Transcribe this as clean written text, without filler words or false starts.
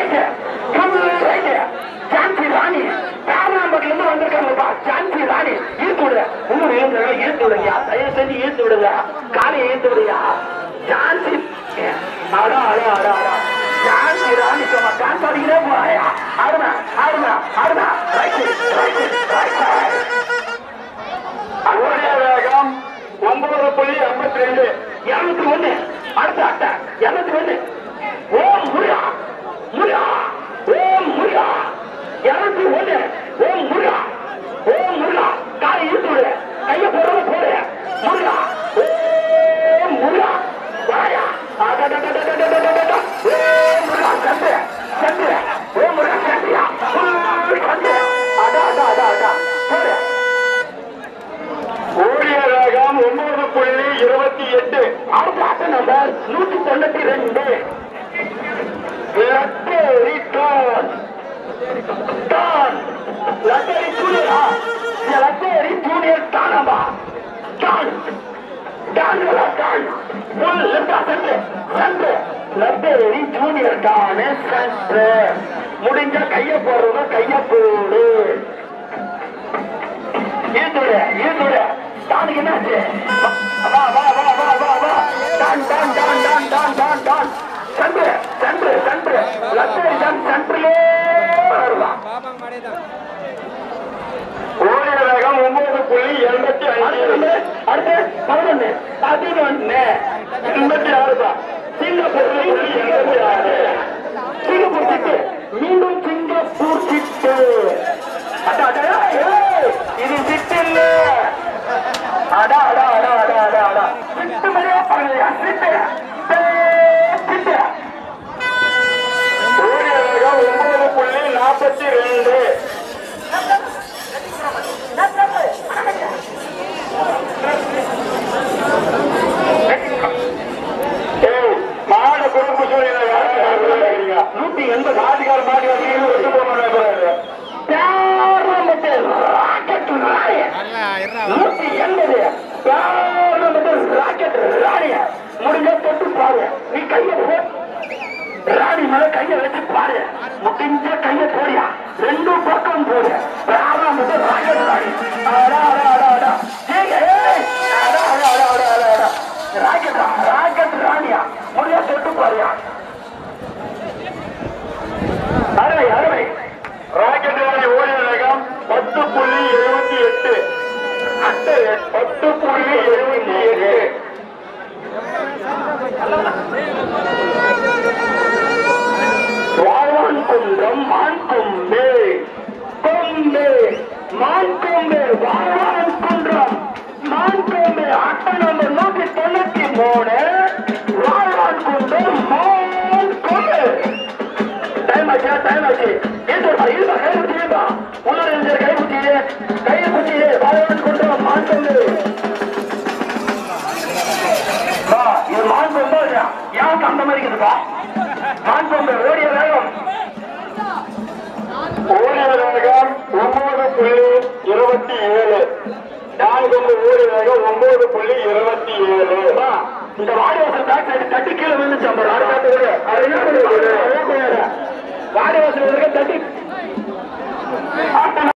ஜான்சி ராணி ராமநாம்பட்டில இருந்து வந்திருக்காங்கப்பா. ஜான்சி ராணி ஈர்த்து விடுங்க. ஊர் ஈர்த்து விடுங்க. தயவு செஞ்சு ஈர்த்து விடுங்க. காலையை ஈர்த்து விடுங்க. ஜான்சி ஜான்சி ராணி சும்மா டான்ஸ் ஆடிக்கிட்டே போறாயா. ஆடுனா ஆடுனா ஆடுனா. வேகம் 9.52 201. அடுத்த அட்டை 201. ஓம் முருகா முருகா ஓம் முருகா 201. ஓம் முருகா ஓம் முருகா. காலை இழுத்து விடு. கைய போடுறது போடு. முருகா ஓம் முருகா வாயா. ஓம் முருகா சந்து சந்து. ஓம் முருகா சந்தியா சந்து. அடா அடா அடா அடா போடு. ஓடிய வேகம் 9.28. அடுத்த ஆட்ட நம்பர் 192. லட்டேரி டான் டான் லட்டேரி ஜூனியரா. லட்டேரி ஜூனியர் டானமா டான் டான்களா டான் ஃபுல் லெஃப்டா சென்டர் சென்டர். லட்டேரி ஜூனியர் டானே சென்டர். முடிஞ்ச கைய போடுறத கைய போடு. ஈர்த்துடு ஈர்த்துடு. டானுக்கு என்னாச்சு? வா வா வா வா வா வா. டான் டான் டான் டான் டான் டான் டான். சென்று சென்று சென்று லட்சரி டான் சென்றிலே வருவா. ஓடிய வேகம் 9.85. அடுத்து 11 11 86 தான். சிங்கப்பூர் சிங்கப்பூர் சிட்டு மீண்டும் சிங்கப்பூர் சிட்டு. இது சிட்டு இல்ல. அடா அடா அடா அடா அடா அடா சிட்டு மாதிரியே பாருங்க. சிட்டு சிட்டு. ஓடிய வேகம் 9.42. மாடு குறும்பு சூழ்நிலை 180 ஆட்டுக்கார மாடு விட்டு போனாரு. 180 ராக்கெட் ராணிய முடிஞ்ச தொட்டு பாரு. நீ கைய போ. ராணி மேல கைய வச்சு பாரு. முடிஞ்ச கைய போடியா. 2 பக்கம் போடு. ராக்கெட் ராணி. ராக்கெட் ராணியா முடிஞ்ச தொட்டு பாருயா. அருமை அருமை. ராக்கெட் ராணி ஓடிய வேகம் 10.78. 10.78. வாழான் குன்றம் மான் கொம்பே கொம்பே மான் கொம்பே. வாழான் குன்றம் மான் கொம்பே. அட்டை நம்பர் 193. வாழான் குன்றம் மான் கொம்பே. டைம் ஆச்சு டைம் ஆச்சு. இருப்பா இருப்பா கை குத்தி இருப்பா. உள்ளூர் கை குத்தியே கையை குத்தியே. வாழான் குன்றம் மான் கொம்பே. இது மான் கொம்பா யாருக்கு அந்த மாதிரி இருக்குதுப்பா. மான் கொம்பு ஓடிய வேகம் 9.27. டான் கொம்பு ஓடிய வேகம் 9.27. இந்த வாடிவாசல் பேக் சைடு தட்டி கீழே விழுந்துச்சு. வாடிவாசல் தட்டி